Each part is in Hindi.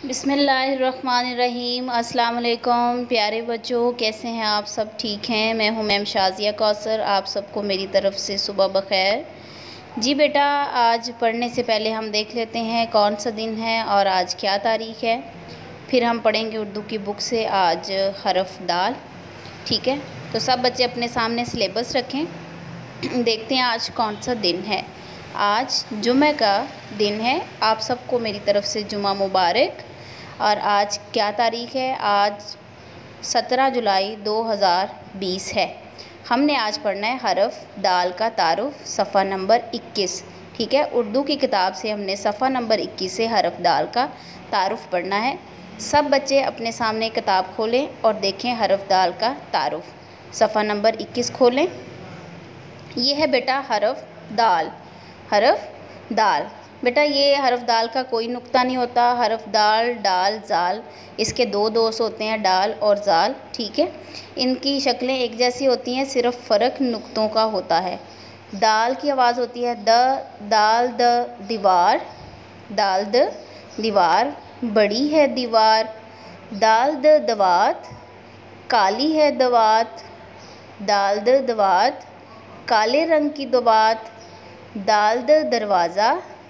बिस्मिल्लाहिर्रहमानिर्रहीम। अस्सलाम वालेकुम प्यारे बच्चों, कैसे हैं आप सब? ठीक हैं। मैं हूं मैम शाज़िया कौसर। आप सबको मेरी तरफ़ से सुबह बख़ैर। जी बेटा, आज पढ़ने से पहले हम देख लेते हैं कौन सा दिन है और आज क्या तारीख़ है। फिर हम पढ़ेंगे उर्दू की बुक से आज हरफ दाल। ठीक है, तो सब बच्चे अपने सामने सिलेबस रखें। देखते हैं आज कौन सा दिन है। आज जुमे का दिन है। आप सबको मेरी तरफ़ से जुमा मुबारक। और आज क्या तारीख़ है? आज 17 जुलाई 2020 है। हमने आज पढ़ना है हरफ दाल का तारुफ, सफ़ा नंबर 21। ठीक है, उर्दू की किताब से हमने सफ़ा नंबर 21 से हरफ दाल का तारुफ पढ़ना है। सब बच्चे अपने सामने किताब खोलें और देखें हरफ दाल का तारुफ। सफ़ा नंबर 21 खोलें। ये है बेटा हरफ दाल। हरफ दाल बेटा, ये हरफ दाल का कोई नुक्ता नहीं होता। हरफ दाल, डाल, जाल, इसके दो दोस्त होते हैं, डाल और जाल। ठीक है, इनकी शक्लें एक जैसी होती हैं, सिर्फ फ़र्क नुक्तों का होता है। दाल की आवाज़ होती है द, दाल द, दीवार, दाल द दीवार, बड़ी है दीवार। दाल द दवात, काली है दवात, दाल द दवात, काले रंग की दवात। दाल द दरवाज़ा,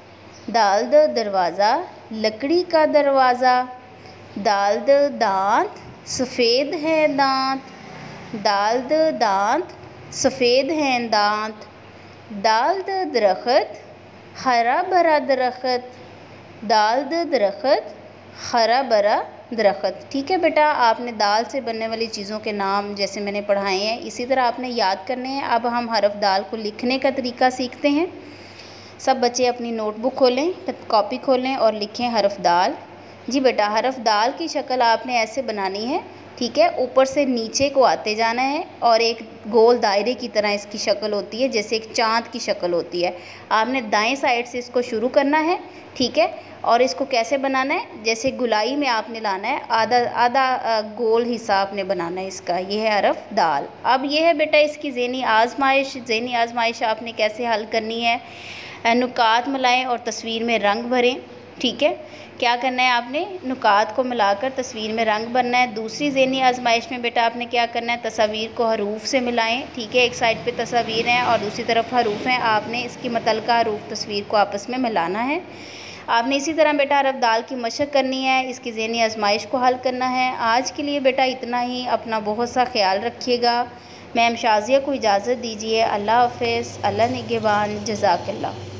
दाल द दरवाज़ा, लकड़ी का दरवाज़ा। दाल द दांत, सफ़ेद है दांत, दाल द दांत, सफ़ेद हैं दांत। दाल द दरख्त, हरा भरा दरख्त, दाल द दरख्त, हरा भरा दरख्त। ठीक है बेटा, आपने दाल से बनने वाली चीज़ों के नाम जैसे मैंने पढ़ाए हैं इसी तरह आपने याद करने हैं। अब हम हरफ दाल को लिखने का तरीका सीखते हैं। सब बच्चे अपनी नोटबुक खोलें, कॉपी खोलें और लिखें हरफ दाल। जी बेटा, हरफ दाल की शक्ल आपने ऐसे बनानी है। ठीक है, ऊपर से नीचे को आते जाना है और एक गोल दायरे की तरह इसकी शक्ल होती है, जैसे एक चाँद की शक्ल होती है। आपने दाएं साइड से इसको शुरू करना है। ठीक है, और इसको कैसे बनाना है? जैसे गुलाई में आपने लाना है, आधा आधा गोल हिस्सा आपने बनाना है इसका। ये है हरफ दाल। अब ये है बेटा इसकी ज़हनी आजमाइश। ज़हनी आजमाइश आपने कैसे हल करनी है? नुकात मिलाएं और तस्वीर में रंग भरें। ठीक है, क्या करना है? आपने नुकात को मिलाकर तस्वीर में रंग भरना है। दूसरी ज़हनी आजमाइश में बेटा आपने क्या करना है? तस्वीर को हरूफ से मिलाएं। ठीक है, एक साइड पे तस्वीर हैं और दूसरी तरफ हरूफ हैं। आपने इसकी मतलका हरूफ तस्वीर को आपस में मिलाना है। आपने इसी तरह बेटा हरफ दाल की मशक करनी है, इसकी ज़हनी आजमाइश को हल करना है। आज के लिए बेटा इतना ही। अपना बहुत सा ख्याल रखिएगा। मैम शाज़िया को इजाज़त दीजिए। अल्लाह हाफ़िज़, अल्लाह निगहबान, जज़ाकल्लाह।